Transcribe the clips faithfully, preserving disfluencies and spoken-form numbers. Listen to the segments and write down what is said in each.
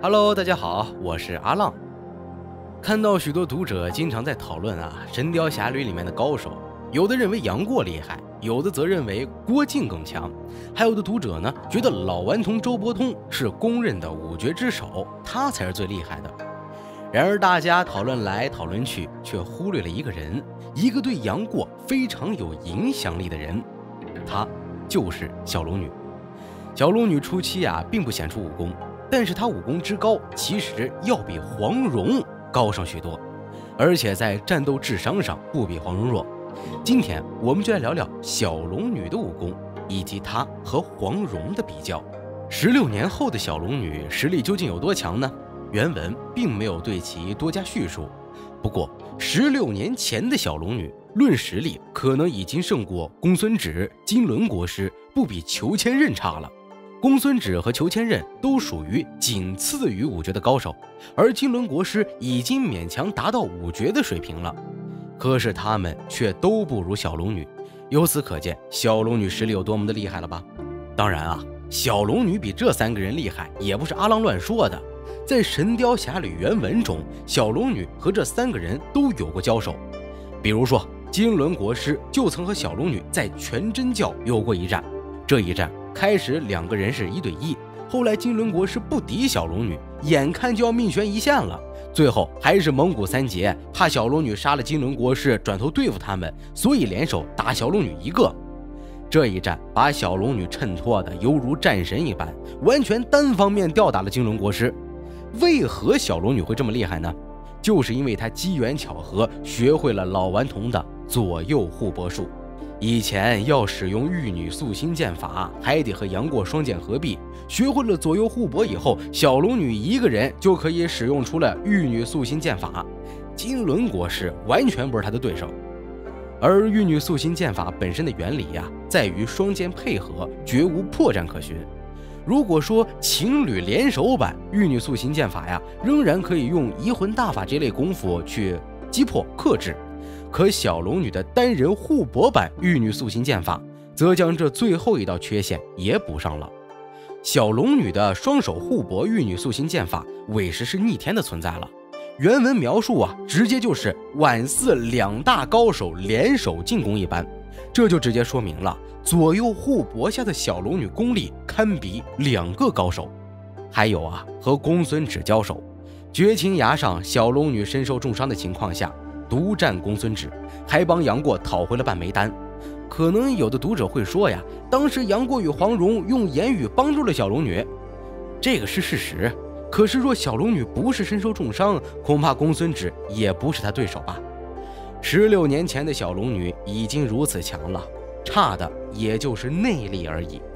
Hello， 大家好，我是阿浪。看到许多读者经常在讨论啊，《神雕侠侣》里面的高手，有的认为杨过厉害，有的则认为郭靖更强，还有的读者呢觉得老顽童周伯通是公认的五绝之首，他才是最厉害的。然而大家讨论来讨论去，却忽略了一个人，一个对杨过非常有影响力的人，他就是小龙女。小龙女初期啊，并不显出武功，但是她武功之高，其实要比黄蓉高上许多，而且在战斗智商上不比黄蓉弱。今天我们就来聊聊小龙女的武功，以及她和黄蓉的比较。十六年后的小龙女实力究竟有多强呢？原文并没有对其多加叙述。不过十六年前的小龙女论实力可能已经胜过公孙止、金轮国师，不比裘千仞差了。公孙止和裘千仞都属于仅次于五绝的高手，而金轮国师已经勉强达到五绝的水平了。可是他们却都不如小龙女，由此可见小龙女实力有多么的厉害了吧？当然啊，小龙女比这三个人厉害也不是阿浪乱说的，在《神雕侠侣》原文中，小龙女和这三个人都有过交手。比如说金轮国师就曾和小龙女在全真教有过一战，这一战开始两个人是一对一，后来金轮国师不敌小龙女，眼看就要命悬一线了，最后还是蒙古三杰怕小龙女杀了金轮国师转头对付他们，所以联手打小龙女一个。这一战把小龙女衬托的犹如战神一般，完全单方面吊打了金轮国师。为何小龙女会这么厉害呢？就是因为她机缘巧合学会了老顽童的左右互搏术。以前要使用玉女素心剑法，还得和杨过双剑合璧。学会了左右互搏以后，小龙女一个人就可以使用出了玉女素心剑法，金轮国师完全不是她的对手。而玉女素心剑法本身的原理呀、啊，在于双剑配合，绝无破绽可循。如果说情侣联手版玉女素心剑法呀，仍然可以用移魂大法这类功夫去击破克制。可小龙女的单人互搏版玉女素心剑法，则将这最后一道缺陷也补上了。小龙女的双手互搏玉女素心剑法，委实是逆天的存在了。原文描述啊，直接就是宛似两大高手联手进攻一般，这就直接说明了左右互搏下的小龙女功力堪比两个高手。还有啊，和公孙止交手，绝情崖上小龙女身受重伤的情况下，独战公孙止，还帮杨过讨回了半枚丹。可能有的读者会说呀，当时杨过与黄蓉用言语帮助了小龙女，这个是事实。可是若小龙女不是身受重伤，恐怕公孙止也不是她对手吧。十六年前的小龙女已经如此强了，差的也就是内力而已。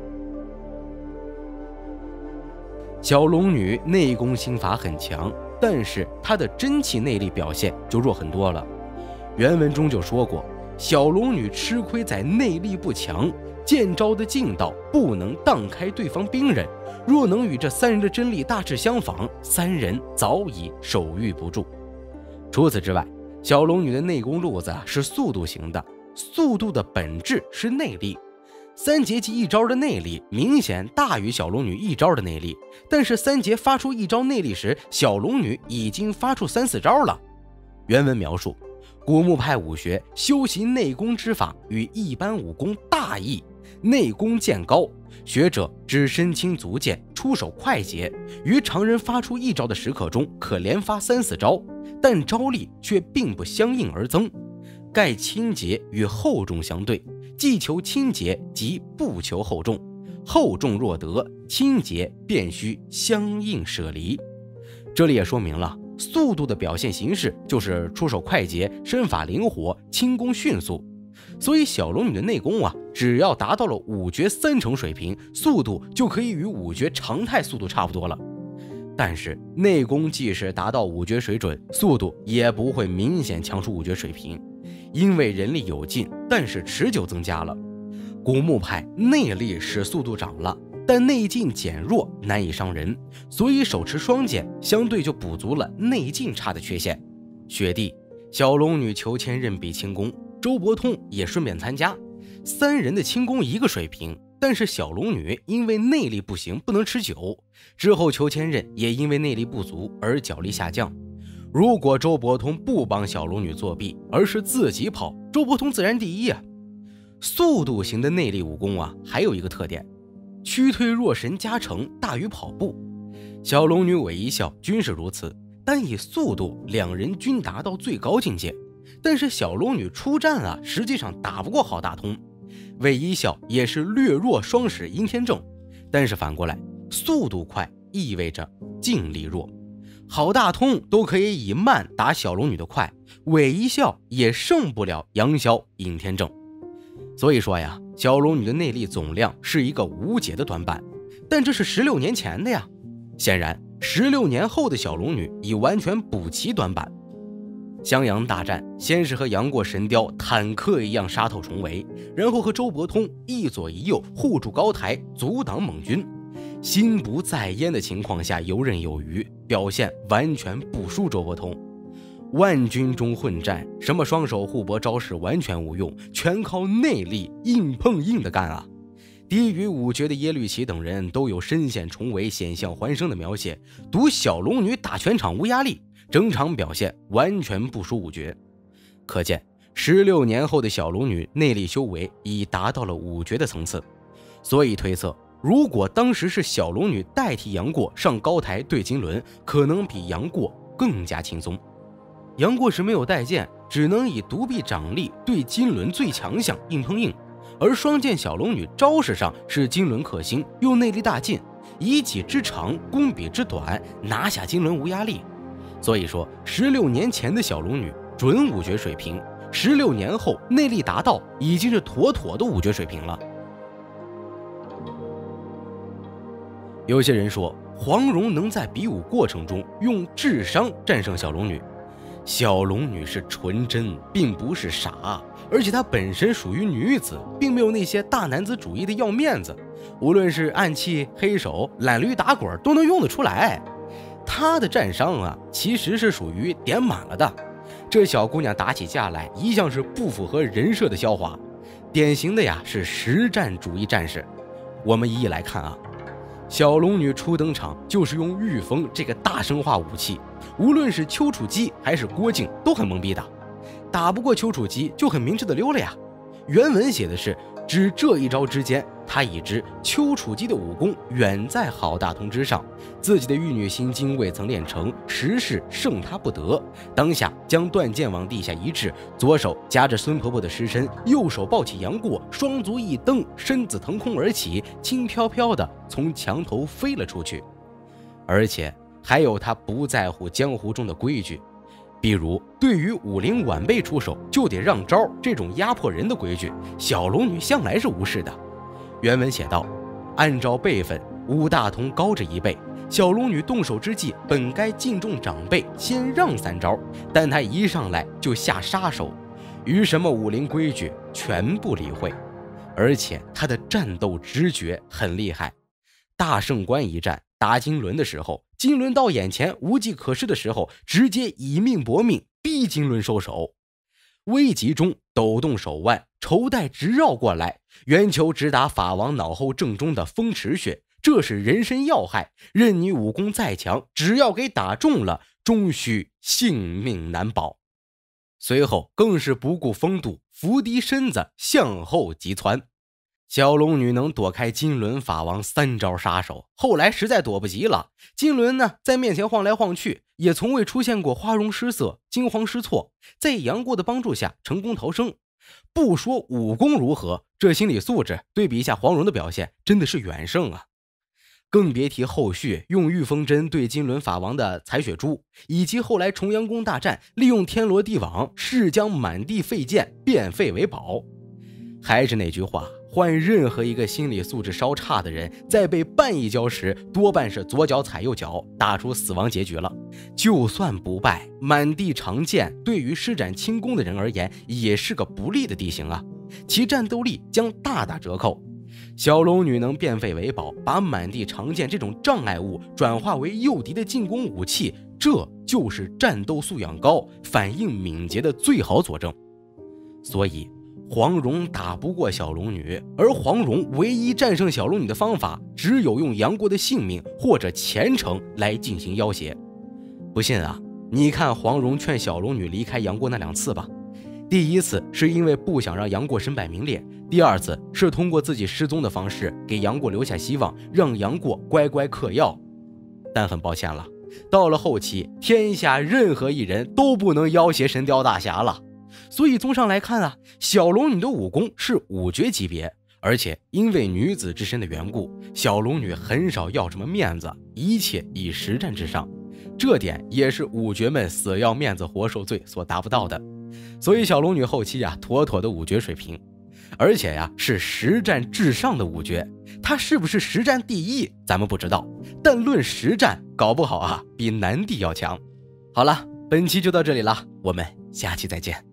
小龙女内功心法很强，但是她的真气内力表现就弱很多了。原文中就说过，小龙女吃亏在内力不强，剑招的劲道不能荡开对方兵刃，若能与这三人的真力大致相仿，三人早已手遇不住。除此之外，小龙女的内功路子是速度型的，速度的本质是内力。三杰技一招的内力明显大于小龙女一招的内力，但是三杰发出一招内力时，小龙女已经发出三四招了。原文描述，古墓派武学修习内功之法与一般武功大异，内功渐高，学者只身轻足健，出手快捷，于常人发出一招的时刻中可连发三四招，但招力却并不相应而增。盖轻捷与厚重相对，既求轻捷即不求厚重，厚重若得，轻捷便需相应舍离。这里也说明了速度的表现形式就是出手快捷，身法灵活，轻功迅速。所以小龙女的内功啊，只要达到了五绝三成水平，速度就可以与五绝常态速度差不多了。但是内功即使达到五绝水准，速度也不会明显强出五绝水平，因为人力有尽，但是持久增加了。古墓派内力使速度涨了，但内劲减弱，难以伤人，所以手持双剑相对就补足了内劲差的缺陷。雪地、小龙女、裘千仞比轻功，周伯通也顺便参加，三人的轻功一个水平， 但是小龙女因为内力不行，不能持久，之后裘千仞也因为内力不足而脚力下降。如果周伯通不帮小龙女作弊，而是自己跑，周伯通自然第一啊。速度型的内力武功啊，还有一个特点，驱退若神加成大于跑步。小龙女、韦一笑均是如此，单以速度，两人均达到最高境界。但是小龙女出战啊，实际上打不过郝大通。韦一笑也是略弱双使阴天正，但是反过来，速度快意味着劲力弱。郝大通都可以以慢打小龙女的快，韦一笑也胜不了杨逍、尹天正。所以说呀，小龙女的内力总量是一个无解的短板，但这是十六年前的呀。显然十六年后的小龙女已完全补齐短板。襄阳大战先是和杨过神雕坦克一样杀透重围，然后和周伯通一左一右护住高台，阻挡蒙军，心不在焉的情况下游刃有余，表现完全不输周伯通。万军中混战，什么双手互搏招式完全无用，全靠内力硬碰硬的干啊！低于五绝的耶律齐等人都有身陷重围险象环生的描写，独小龙女打全场无压力，整场表现完全不输五绝。可见十六年后的小龙女内力修为已达到了五绝的层次，所以推测，如果当时是小龙女代替杨过上高台对金轮，可能比杨过更加轻松。杨过是没有带剑，只能以独臂掌力对金轮最强项硬碰硬，而双剑小龙女招式上是金轮克星，又内力大进，以己之长攻彼之短，拿下金轮无压力。所以说十六年前的小龙女准五绝水平，十六年后内力达到，已经是妥妥的五绝水平了。有些人说黄蓉能在比武过程中用智商战胜小龙女，小龙女是纯真，并不是傻，而且她本身属于女子，并没有那些大男子主义的要面子，无论是暗器、黑手、懒驴打滚都能用得出来。她的战伤啊，其实是属于点满了的。这小姑娘打起架来一向是不符合人设的潇洒，典型的呀是实战主义战士。我们一一来看啊，小龙女初登场就是用御风这个大生化武器，无论是丘处机还是郭靖都很懵逼的，打不过丘处机就很明智的溜了呀。原文写的是，只这一招之间，他已知丘处机的武功远在郝大通之上，自己的玉女心经未曾练成，实是胜他不得。当下将断剑往地下一掷，左手夹着孙婆婆的尸身，右手抱起杨过，双足一蹬，身子腾空而起，轻飘飘的从墙头飞了出去。而且还有他不在乎江湖中的规矩，比如对于武林晚辈出手就得让招这种压迫人的规矩，小龙女向来是无视的。原文写道，按照辈分，武大通高着一辈，小龙女动手之际本该敬重长辈，先让三招，但她一上来就下杀手，于什么武林规矩全不理会。而且她的战斗直觉很厉害，大圣关一战打金轮的时候，金轮到眼前无计可施的时候，直接以命搏命逼金轮收手。危急中抖动手腕，绸带直绕过来，圆球直达法王脑后正中的风池穴，这是人身要害，任你武功再强，只要给打中了，终须性命难保。随后更是不顾风度，伏低身子向后急窜。小龙女能躲开金轮法王三招杀手，后来实在躲不及了，金轮呢在面前晃来晃去，也从未出现过花容失色、惊慌失措，在杨过的帮助下成功逃生。不说武功如何，这心理素质对比一下黄蓉的表现真的是远胜啊。更别提后续用御风针对金轮法王的采血珠，以及后来重阳宫大战利用天罗地网誓将满地废剑变废为宝。还是那句话，换任何一个心理素质稍差的人，在被绊一跤时，多半是左脚踩右脚，打出死亡结局了。就算不败，满地长剑对于施展轻功的人而言，也是个不利的地形啊，其战斗力将大打折扣。小龙女能变废为宝，把满地长剑这种障碍物转化为诱敌的进攻武器，这就是战斗素养高、反应敏捷的最好佐证。所以黄蓉打不过小龙女，而黄蓉唯一战胜小龙女的方法，只有用杨过的性命或者前程来进行要挟。不信啊，你看黄蓉劝小龙女离开杨过那两次吧。第一次是因为不想让杨过身败名裂，第二次是通过自己失踪的方式给杨过留下希望，让杨过乖乖嗑药。但很抱歉了，到了后期，天下任何一人都不能要挟神雕大侠了。所以综上来看啊，小龙女的武功是五绝级别，而且因为女子之身的缘故，小龙女很少要什么面子，一切以实战至上。这点也是武绝们死要面子活受罪所达不到的。所以小龙女后期啊，妥妥的武绝水平，而且呀、啊、是实战至上的武绝。她是不是实战第一咱们不知道，但论实战搞不好啊比南帝要强。好了，本期就到这里了，我们下期再见。